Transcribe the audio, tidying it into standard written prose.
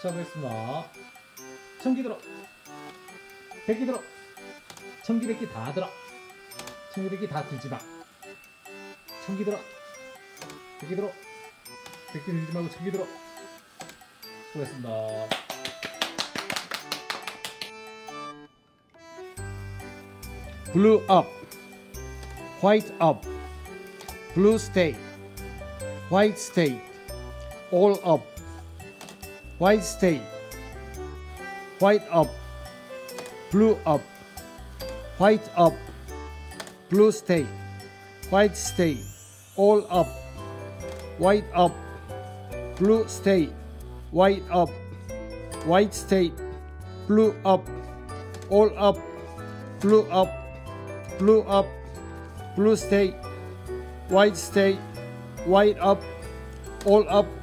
시작하겠습니다. 청기 들어, 백기 들어, 청기 백기 다 들어, 청기 백기 다 들지 마. 청기 들어, 백기 들어, 백기 들지 말고 청기 들어. 수고했습니다. Blue up, white up, blue stay, white stay, all up, white stay, white up, blue up, white up, blue stay, white stay, all up, white up, blue stay, white up, white stay, blue up, all up, blue up, blue up, blue stay, white stay, white up, all up,